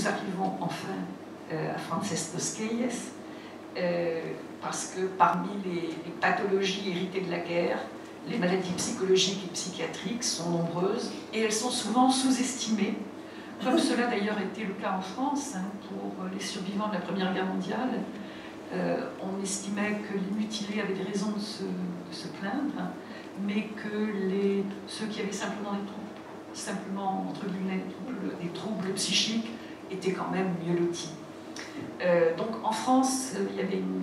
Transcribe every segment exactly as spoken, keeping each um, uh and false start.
nous arrivons enfin euh, à Frances Tosquelles, euh, parce que parmi les, les pathologies héritées de la guerre, les maladies psychologiques et psychiatriques sont nombreuses et elles sont souvent sous-estimées, comme cela d'ailleurs était le cas en France hein, pour les survivants de la Première Guerre mondiale. Euh, on estimait que les mutilés avaient des raisons de se, de se plaindre, hein, mais que les, ceux qui avaient simplement des troubles, simplement entre guillemets des troubles, des troubles psychiques étaient quand même mieux lotis. Euh, donc en France, il y avait une,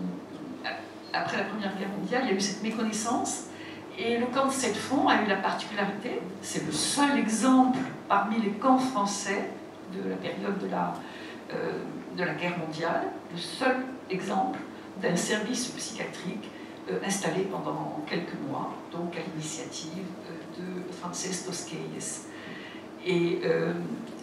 après la Première Guerre mondiale, il y a eu cette méconnaissance. Et le camp de Ceffonds a eu la particularité, c'est le seul exemple parmi les camps français de la période de la, euh, de la guerre mondiale, le seul exemple d'un service psychiatrique euh, installé pendant quelques mois, donc à l'initiative euh, de Frances Tosquelles. Et euh,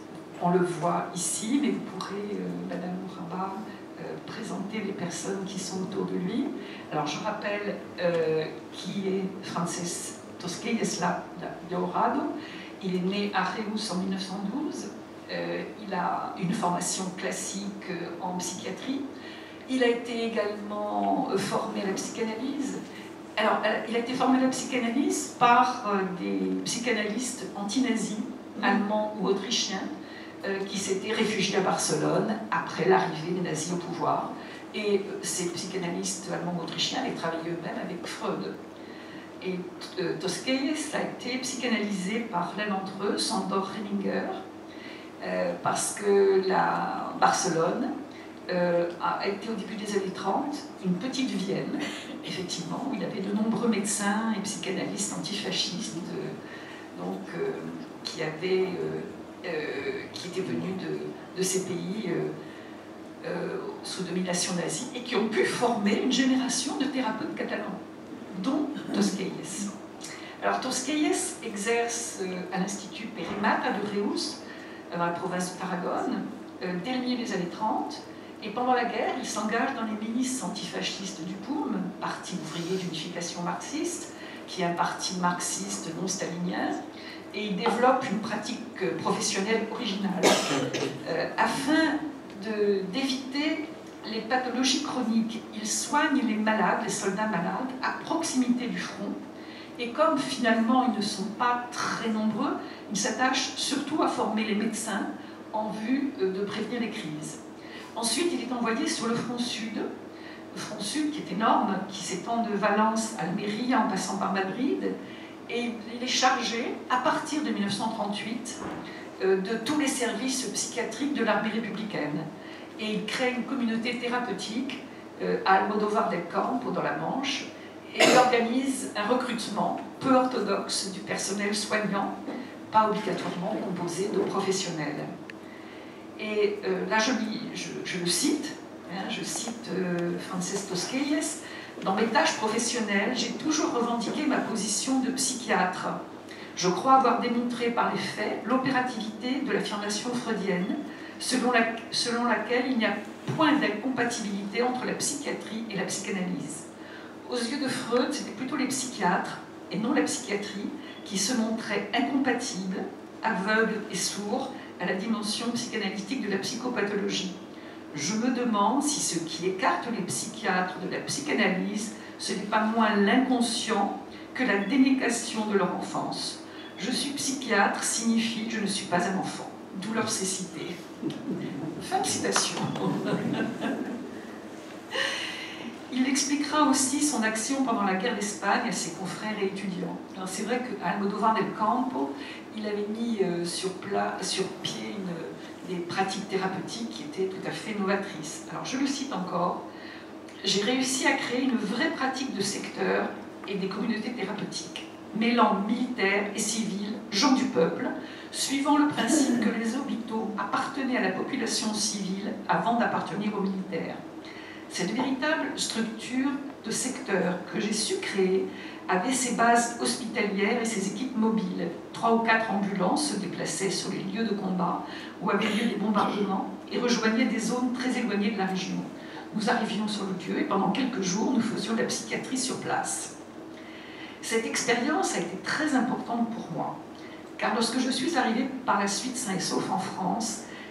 on le voit ici, mais vous pourrez, euh, Madame Mouramba, euh, présenter les personnes qui sont autour de lui. Alors je rappelle euh, qui est Frances Tosquelles de Horado. Il est né à Reus en mille neuf cent douze. Euh, il a une formation classique en psychiatrie. Il a été également formé à la psychanalyse. Alors, il a été formé à la psychanalyse par euh, des psychanalystes anti-nazis, allemands ou autrichiens, euh, qui s'étaient réfugiés à Barcelone après l'arrivée des nazis au pouvoir. Et ces psychanalystes allemands ou autrichiens avaient travaillé eux-mêmes avec Freud. Et euh, Tosquelles a été psychanalysé par l'un d'entre eux, Sandor Reminger, euh, parce que la Barcelone euh, a été au début des années trente une petite Vienne, effectivement, où il y avait de nombreux médecins et psychanalystes antifascistes, euh, donc, euh, qui, avaient, euh, euh, qui étaient venus de, de ces pays euh, euh, sous domination nazie et qui ont pu former une génération de thérapeutes catalans, dont Tosquelles. Alors Tosquelles exerce à l'Institut Périmata de Reus, dans la province de Tarragone, dès le milieu des années trente, et pendant la guerre, il s'engage dans les milices antifascistes du P O U M, Parti ouvrier d'unification marxiste, qui est un parti marxiste non stalinien, et il développe une pratique professionnelle originale, euh, afin d'éviter les pathologies chroniques. Il soigne les malades, les soldats malades, à proximité du front. Et comme finalement ils ne sont pas très nombreux, il s'attache surtout à former les médecins en vue de prévenir les crises. Ensuite, il est envoyé sur le front sud, le front sud qui est énorme, qui s'étend de Valence à Almeria en passant par Madrid, et il est chargé, à partir de mille neuf cent trente-huit, de tous les services psychiatriques de l'armée républicaine. Et il crée une communauté thérapeutique à Almodóvar del Campo, dans la Manche, et il organise un recrutement peu orthodoxe du personnel soignant, pas obligatoirement composé de professionnels. Et euh, là, je, je, je le cite, hein, je cite euh, Frances Tosquelles, « Dans mes tâches professionnelles, j'ai toujours revendiqué ma position de psychiatre. Je crois avoir démontré par les faits l'opérativité de l'affirmation freudienne, selon, la, selon laquelle il n'y a point d'incompatibilité entre la psychiatrie et la psychanalyse. Aux yeux de Freud, c'était plutôt les psychiatres, et non la psychiatrie, qui se montraient incompatibles, aveugles et sourds à la dimension psychanalytique de la psychopathologie. Je me demande si ce qui écarte les psychiatres de la psychanalyse, ce n'est pas moins l'inconscient que la dénégation de leur enfance. Je suis psychiatre signifie je ne suis pas un enfant. D'où leur cécité. » Fin de citation. Il expliquera aussi son action pendant la guerre d'Espagne à ses confrères et étudiants. C'est vrai qu'à Almodóvar del Campo, il avait mis euh, sur, plat, sur pied une, des pratiques thérapeutiques qui étaient tout à fait novatrices. Alors je le cite encore, « J'ai réussi à créer une vraie pratique de secteur et des communautés thérapeutiques, mêlant militaires et civils, gens du peuple, suivant le principe que les hôpitaux appartenaient à la population civile avant d'appartenir aux militaires. Cette véritable structure de secteur que j'ai su créer avait ses bases hospitalières et ses équipes mobiles. Trois ou quatre ambulances se déplaçaient sur les lieux de combat où avaient lieu des bombardements et rejoignaient des zones très éloignées de la région. Nous arrivions sur le lieu et pendant quelques jours, nous faisions de la psychiatrie sur place. Cette expérience a été très importante pour moi, car lorsque je suis arrivée par la suite sain et sauf en France,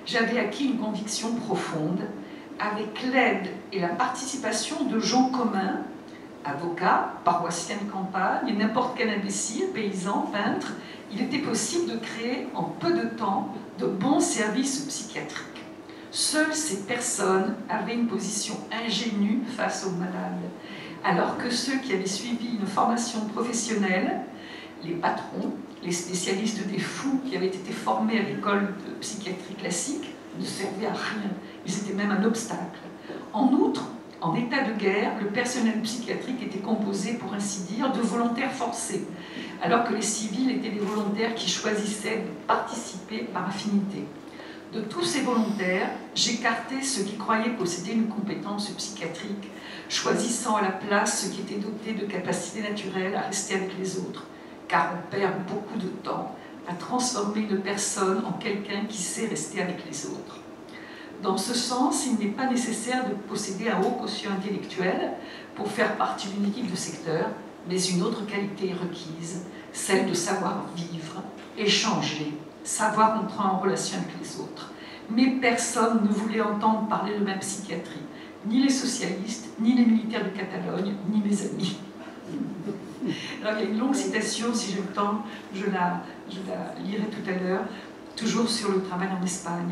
j'avais acquis une conviction profonde avec l'aide et la participation de gens communs, avocats, paroissiens de campagne, n'importe quel imbécile, paysan, peintre. Il était possible de créer en peu de temps de bons services psychiatriques. Seules ces personnes avaient une position ingénue face aux malades, alors que ceux qui avaient suivi une formation professionnelle, les patrons, les spécialistes des fous qui avaient été formés à l'école de psychiatrie classique, ne servaient à rien. Ils étaient même un obstacle. En outre, en état de guerre, le personnel psychiatrique était composé, pour ainsi dire, de volontaires forcés, alors que les civils étaient des volontaires qui choisissaient de participer par affinité. De tous ces volontaires, j'écartais ceux qui croyaient posséder une compétence psychiatrique, choisissant à la place ceux qui étaient dotés de capacités naturelles à rester avec les autres, car on perd beaucoup de temps à transformer une personne en quelqu'un qui sait rester avec les autres. Dans ce sens, il n'est pas nécessaire de posséder un haut quotient intellectuel pour faire partie d'une équipe de secteur, mais une autre qualité est requise, celle de savoir vivre, échanger, savoir entrer en relation avec les autres. Mais personne ne voulait entendre parler de ma psychiatrie, ni les socialistes, ni les militaires de Catalogne, ni mes amis. Alors il y a une longue citation, si j'ai le temps, je la, je la lirai tout à l'heure, toujours sur le travail en Espagne.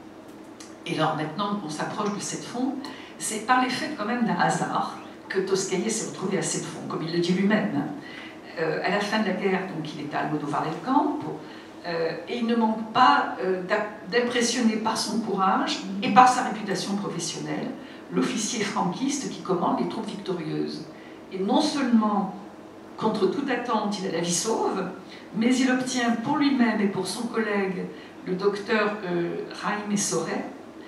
Et alors maintenant qu'on s'approche de Ctefond, c'est par l'effet quand même d'un hasard que Toscaïez s'est retrouvé à Ctefond, comme il le dit lui-même. Euh, à la fin de la guerre, donc il est à Almodóvar del Campo, euh, et il ne manque pas euh, d'impressionner par son courage et par sa réputation professionnelle l'officier franquiste qui commande les troupes victorieuses. Et non seulement, contre toute attente, il a la vie sauve, mais il obtient pour lui-même et pour son collègue, le docteur euh, Jaime Soret,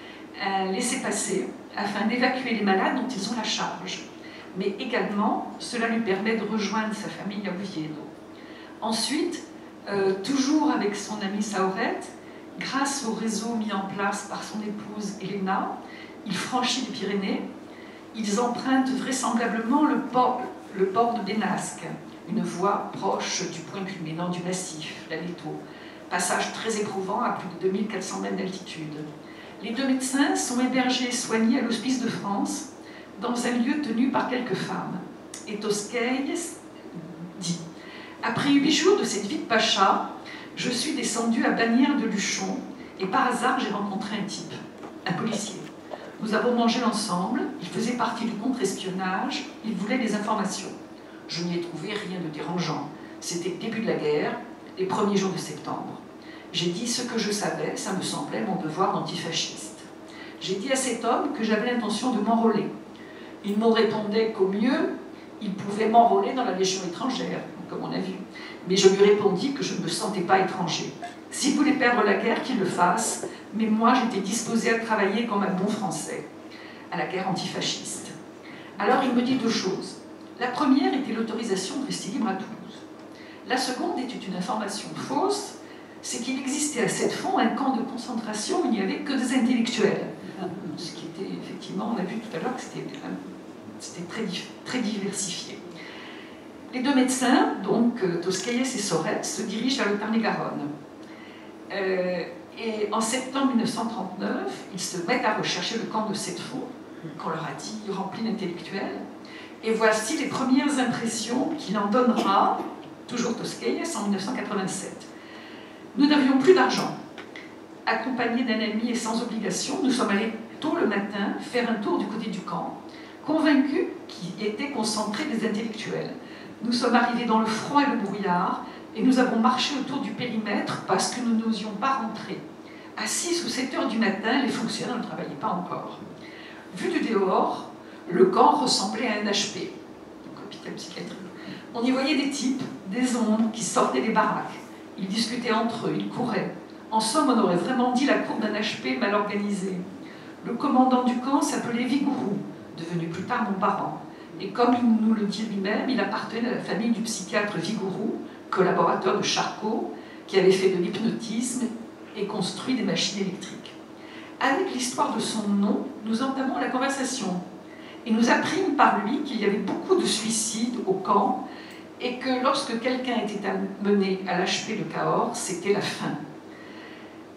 un laissez-passer afin d'évacuer les malades dont ils ont la charge. Mais également, cela lui permet de rejoindre sa famille à Oviedo. Ensuite, euh, toujours avec son ami Sauret, grâce au réseau mis en place par son épouse Elena, il franchit les Pyrénées. Ils empruntent vraisemblablement le port, le port de Benasque, une voie proche du point culminant du massif, l'Aleto. Passage très éprouvant à plus de deux mille quatre cents mètres d'altitude. Les deux médecins sont hébergés et soignés à l'Hospice de France, dans un lieu tenu par quelques femmes. Et Toscaïez dit « Après huit jours de cette vie de pacha, je suis descendu à Bagnères de Luchon, et par hasard j'ai rencontré un type, un policier. Nous avons mangé ensemble, il faisait partie du contre-espionnage, il voulait des informations. Je n'y ai trouvé rien de dérangeant. C'était le début de la guerre, les premiers jours de septembre. J'ai dit ce que je savais, ça me semblait mon devoir d'antifasciste. J'ai dit à cet homme que j'avais l'intention de m'enrôler. Il me répondait qu'au mieux, il pouvait m'enrôler dans la Légion étrangère, comme on a vu. Mais je lui répondis que je ne me sentais pas étranger. S'il voulait perdre la guerre, qu'il le fasse, mais moi j'étais disposé à travailler comme un bon Français, à la guerre antifasciste. Alors il me dit deux choses. La première était l'autorisation de rester libre à Toulouse. La seconde était une information fausse, c'est qu'il existait à Ctefond un camp de concentration où il n'y avait que des intellectuels. Ce qui était effectivement, on a vu tout à l'heure que c'était très, très diversifié. Les deux médecins, donc Toscaïez et Soret, se dirigent vers le Tarn-et-Garonne. Euh, et en septembre mille neuf cent trente-neuf, ils se mettent à rechercher le camp de Ctefond, qu'on leur a dit rempli d'intellectuels. Et voici les premières impressions qu'il en donnera, toujours Toscaïez, en mille neuf cent quatre-vingt-sept. Nous n'avions plus d'argent. Accompagnés d'un ami et sans obligation, nous sommes allés tôt le matin faire un tour du côté du camp, convaincus qu'il était concentré des intellectuels. Nous sommes arrivés dans le froid et le brouillard, et nous avons marché autour du périmètre parce que nous n'osions pas rentrer. À six ou sept heures du matin, les fonctionnaires ne travaillaient pas encore. Vu du dehors, le camp ressemblait à un H P, donc hôpital psychiatrique. On y voyait des types, des ombres qui sortaient des baraques. Ils discutaient entre eux, ils couraient. En somme, on aurait vraiment dit la cour d'un H P mal organisé. Le commandant du camp s'appelait Vigouroux, devenu plus tard mon parent. Et comme il nous le dit lui-même, il appartenait à la famille du psychiatre Vigouroux, collaborateur de Charcot, qui avait fait de l'hypnotisme et construit des machines électriques. Avec l'histoire de son nom, nous entamons la conversation. Et nous apprîmes par lui qu'il y avait beaucoup de suicides au camp et que lorsque quelqu'un était amené à l'H P de Cahors, c'était la fin.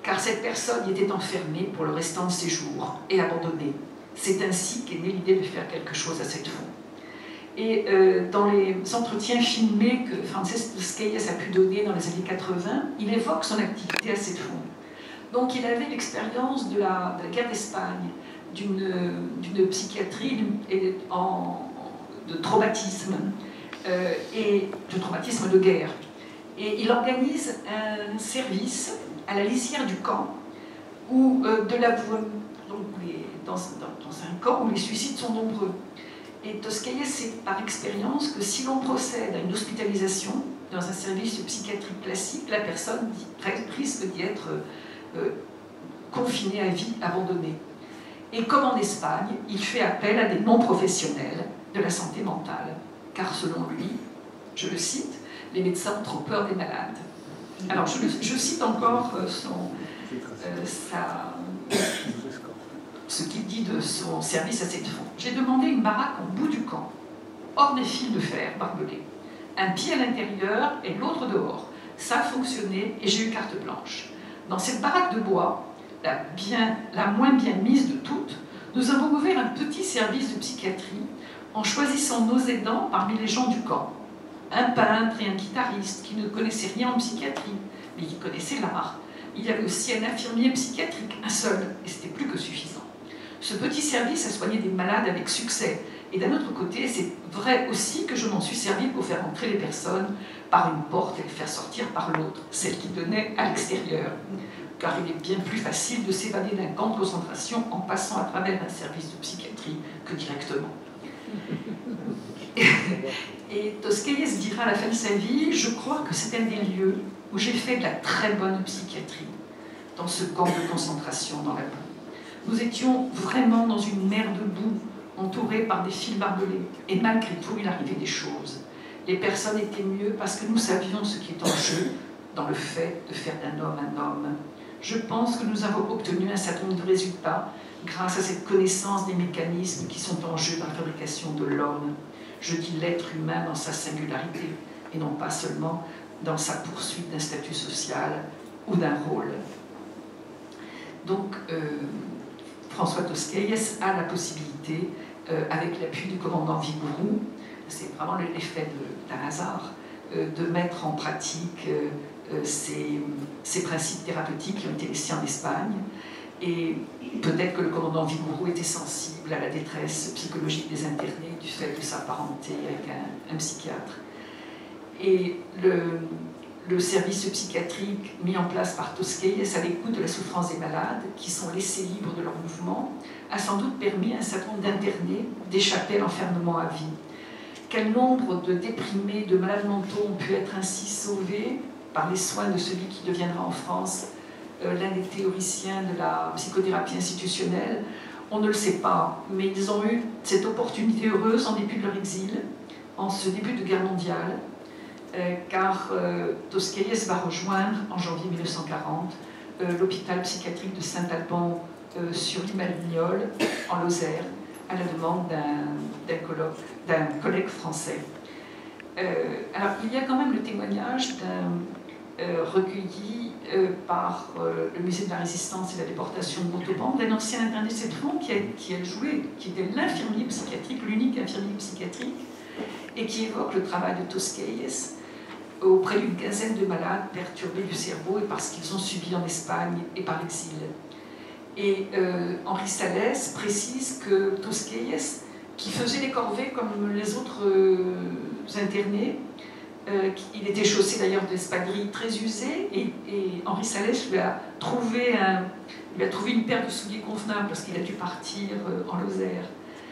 car cette personne y était enfermée pour le restant de ses jours et abandonnée. C'est ainsi qu'est née l'idée de faire quelque chose à cette fin. Et euh, dans les entretiens filmés que Frances Tosquelles a pu donner dans les années quatre-vingt, il évoque son activité à cette fin. Donc il avait l'expérience de la, de la guerre d'Espagne, d'une psychiatrie et en, de traumatisme, euh, et de traumatisme de guerre. Et il organise un service à la lisière du camp, où, euh, de la, donc les, dans, dans, dans un camp où les suicides sont nombreux. Et Tosquelles sait par expérience que si l'on procède à une hospitalisation dans un service psychiatrique classique, la personne risque d'y être euh, confinée à vie, abandonnée. Et comme en Espagne, il fait appel à des non-professionnels de la santé mentale, car selon lui, je le cite, les médecins ont trop peur des malades. Alors je, je cite encore son, euh, sa, ce qu'il dit de son service à cette fin. J'ai demandé une baraque au bout du camp, hors des fils de fer barbelés, un pied à l'intérieur et l'autre dehors. Ça a fonctionné et j'ai eu carte blanche. Dans cette baraque de bois, la, bien, la moins bien mise de toutes, nous avons ouvert un petit service de psychiatrie en choisissant nos aidants parmi les gens du camp. Un peintre et un guitariste qui ne connaissaient rien en psychiatrie, mais qui connaissaient l'art. Il y avait aussi un infirmier psychiatrique, un seul, et c'était plus que suffisant. Ce petit service a soigné des malades avec succès. Et d'un autre côté, c'est vrai aussi que je m'en suis servi pour faire entrer les personnes par une porte et les faire sortir par l'autre, celle qui donnait à l'extérieur. Car il est bien plus facile de s'évader d'un camp de concentration en passant à travers un service de psychiatrie que directement. Et Tosquelles dira à la fin de sa vie, je crois que c'est un des lieux où j'ai fait de la très bonne psychiatrie, dans ce camp de concentration dans la boue. Nous étions vraiment dans une mer de boue, entourés par des fils barbelés, et malgré tout, il arrivait des choses. Les personnes étaient mieux parce que nous savions ce qui est en jeu dans le fait de faire d'un homme un homme. Je pense que nous avons obtenu un certain nombre de résultats grâce à cette connaissance des mécanismes qui sont en jeu dans la fabrication de l'homme. Je dis l'être humain dans sa singularité, et non pas seulement dans sa poursuite d'un statut social ou d'un rôle. Donc, euh, François Tosquelles a la possibilité, euh, avec l'appui du commandant Vigouroux, c'est vraiment l'effet d'un hasard, euh, de mettre en pratique euh, euh, ces, ces principes thérapeutiques qui ont été les siens en Espagne. Et peut-être que le commandant Vigouroux était sensible à la détresse psychologique des internés du fait de sa parenté avec un, un psychiatre. Et le, le service psychiatrique mis en place par Tosquelles à l'écoute de la souffrance des malades, qui sont laissés libres de leur mouvement, a sans doute permis à un certain nombre d'internés d'échapper à l'enfermement à vie. Quel nombre de déprimés, de malades mentaux ont pu être ainsi sauvés par les soins de celui qui deviendra en France euh, l'un des théoriciens de la psychothérapie institutionnelle? On ne le sait pas, mais ils ont eu cette opportunité heureuse en dépit de leur exil, en ce début de guerre mondiale, euh, car euh, Tosquelles va rejoindre en janvier mille neuf cent quarante euh, l'hôpital psychiatrique de Saint-Alban euh, sur l'Imalignol, en Lozère, à la demande d'un d'un collègue français. Euh, alors, il y a quand même le témoignage d'un euh, recueilli euh, par euh, le musée de la Résistance et de la déportation de Montauban, d'un ancien interné de cette fond qui a, qui a joué, qui était l'infirmier psychiatrique, l'unique infirmier psychiatrique, et qui évoque le travail de Tosquelles auprès d'une quinzaine de malades perturbés du cerveau et parce qu'ils ont subi en Espagne et par l'exil. Et euh, Henri Salès précise que Tosquelles, qui faisait les corvées comme les autres euh, internés, euh, il était chaussé d'ailleurs d'espadrilles très usées, et, et Henri Salès lui a, trouvé un, lui a trouvé une paire de souliers convenables parce qu'il a dû partir euh, en Lozère.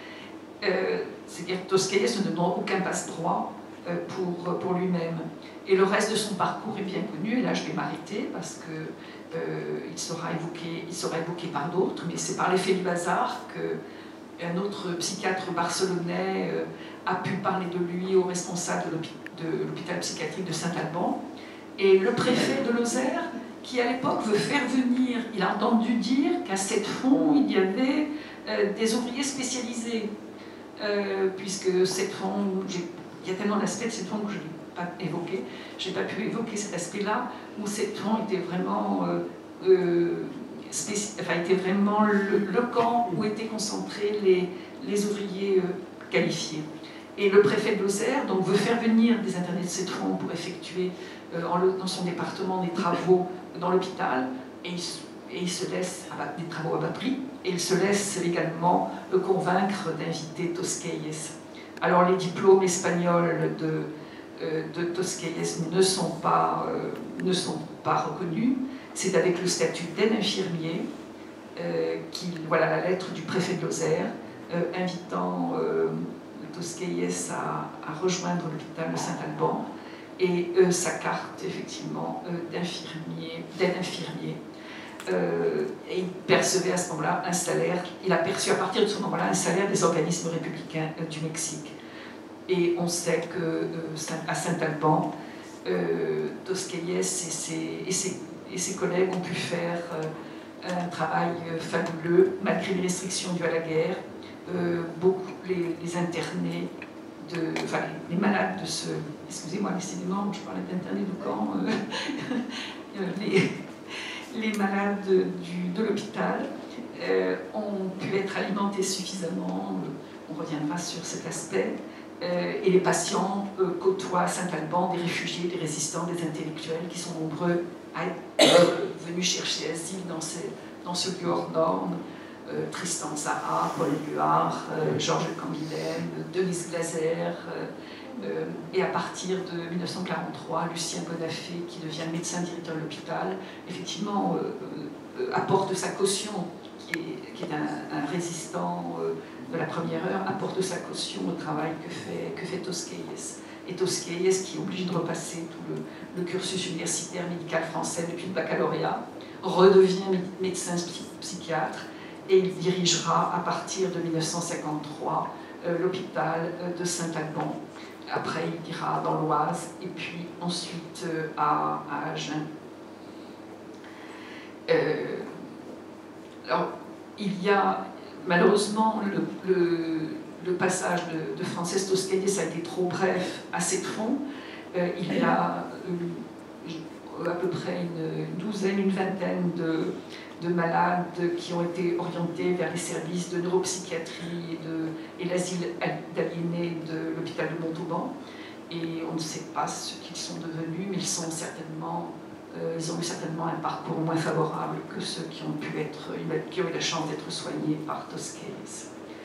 Euh, C'est-à-dire que Tosquelles ne donne aucun passe-droit euh, pour, pour lui-même. Et le reste de son parcours est bien connu, et là je vais m'arrêter parce que Euh, il, sera évoqué, il sera évoqué par d'autres, mais c'est par l'effet du hasard qu'un autre psychiatre barcelonais euh, a pu parler de lui au responsable de l'hôpital psychiatrique de Saint-Alban. Et le préfet de Lozère, qui à l'époque veut faire venir, il a entendu dire qu'à Sept-Fonds, il y avait euh, des ouvriers spécialisés, euh, puisque Sept-Fonds, il y a tellement d'aspects de Sept-Fonds que je n'ai pas évoqué, je n'ai pas pu évoquer cet aspect-là, où Sept-Fonds était vraiment euh, euh, enfin, était vraiment le, le camp où étaient concentrés les, les ouvriers euh, qualifiés. Et le préfet de Lozère donc, veut faire venir des internés de Cétron pour effectuer euh, en, dans son département des travaux dans l'hôpital, et, et il se laisse, des travaux à bas prix, et il se laisse également euh, convaincre d'inviter Tosquelles. Alors les diplômes espagnols de, euh, de Tosquelles ne sont pas, euh, ne sont pas reconnus. C'est avec le statut d'aide infirmier euh, qu'il, voilà la lettre du préfet de Lozère euh, invitant euh, Tosquelles à, à rejoindre l'hôpital de Saint-Alban, et euh, sa carte effectivement euh, d'infirmier, d'aide infirmier. Euh, et il percevait à ce moment-là un salaire, il a perçu à partir de ce moment-là un salaire des organismes républicains euh, du Mexique. Et on sait que euh, à Saint-Alban, euh, Tosquelles et ses, et, ses, et ses collègues ont pu faire euh, un travail euh, fabuleux, malgré les restrictions dues à la guerre. Euh, beaucoup les, les internés, de, enfin les, les malades de ce... Excusez-moi, décidément, je parlais d'internés de camp. Euh, les, les malades du, de l'hôpital euh, ont pu être alimentés suffisamment, euh, on reviendra sur cet aspect, euh, et les patients euh, côtoient à Saint-Alban des réfugiés, des résistants, des intellectuels qui sont nombreux à être venus chercher asile dans, ces, dans ce lieu hors norme. Euh, Tristan Tzara, Paul Éluard, euh, Georges Canguilhem, Denise Glaser, euh, euh, et à partir de mille neuf cent quarante-trois, Lucien Bonafé, qui devient médecin directeur de l'hôpital, effectivement euh, euh, apporte sa caution, qui est, qui est un, un résistant euh, de la première heure, apporte sa caution au travail que fait, que fait Tosquelles. Et Tosquelles, qui est obligé de repasser tout le, le cursus universitaire médical français depuis le baccalauréat, redevient médecin psychiatre, et il dirigera à partir de mille neuf cent cinquante-trois euh, l'hôpital euh, de Saint-Alban. Après, il ira dans l'Oise et puis ensuite euh, à, à Agen. Euh, alors, il y a malheureusement le, le, le passage de, de Frances Tosquelles, ça a été trop bref à Cétron. Euh, il y a euh, à peu près une, une douzaine, une vingtaine de de malades qui ont été orientés vers les services de neuropsychiatrie et, de, et l'asile d'aliénés de l'hôpital de Montauban. Et on ne sait pas ce qu'ils sont devenus, mais ils, sont certainement, euh, ils ont eu certainement un parcours moins favorable que ceux qui ont, pu être, qui ont eu la chance d'être soignés par Tosquelles.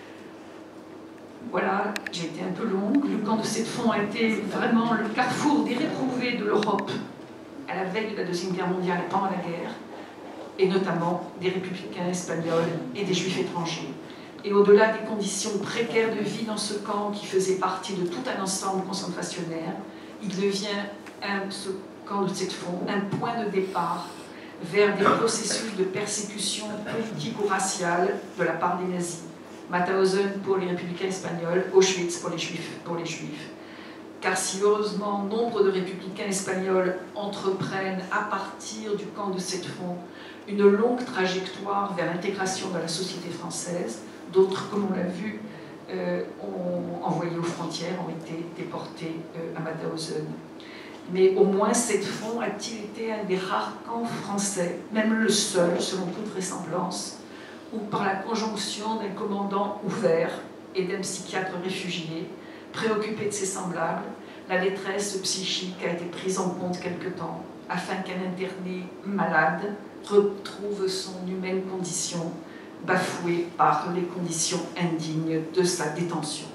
Voilà, j'ai été un peu longue. Le camp de Cétron a été vraiment le carrefour des réprouvés de l'Europe à la veille de la Deuxième Guerre mondiale et pendant la guerre, et notamment des républicains espagnols et des juifs étrangers. Et au-delà des conditions précaires de vie dans ce camp qui faisait partie de tout un ensemble concentrationnaire, il devient, un, ce camp de Cétron, un point de départ vers des processus de persécution politique ou raciale de la part des nazis. Mauthausen pour les républicains espagnols, Auschwitz pour les juifs. Pour les juifs. Car si heureusement nombre de républicains espagnols entreprennent à partir du camp de Cétron une longue trajectoire vers l'intégration dans la société française, d'autres, comme on l'a vu, euh, ont envoyé aux frontières, ont été déportés euh, à Mauthausen. Mais au moins Cétron a-t-il été un des rares camps français, même le seul, selon toute vraisemblance, où par la conjonction d'un commandant ouvert et d'un psychiatre réfugié, préoccupé de ses semblables, la détresse psychique a été prise en compte quelque temps, afin qu'un interné malade retrouve son humaine condition, bafouée par les conditions indignes de sa détention.